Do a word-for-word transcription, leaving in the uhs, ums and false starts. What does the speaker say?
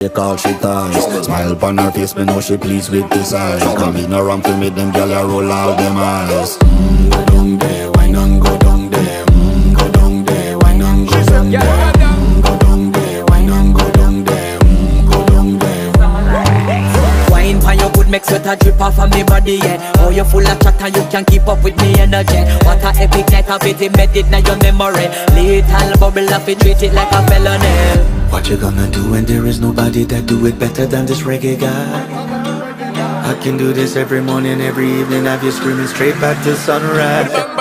She call she ties. Smile upon her face, me know she pleased with this eyes. Come in around to make them gyal a roll out them eyes. Mm, go down there, wine and go down there. Mm, go down there, wine and go down there. Mm, go down there, wine and go down there. Mm, go down there. Wine pan your good make sweat a drip off of me body, yeah. Oh, you full of chatter, you can keep up with me energy. What a epic night of it, embedded in your memory. Little bubble of it, treat it like a felony. What you gonna do when there is nobody that do it better than this reggae guy? I can do this every morning, every evening, have you screaming straight back to sunrise.